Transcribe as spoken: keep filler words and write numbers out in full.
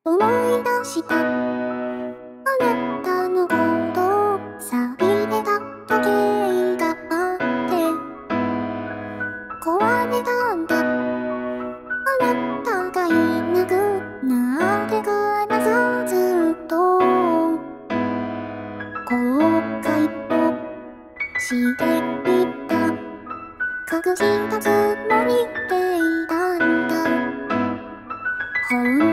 思い出したあなたのこと錆びれた時計があって壊れたんだあなたがいなくなってからさずっと後悔をしていた隠したつもりでいたんだ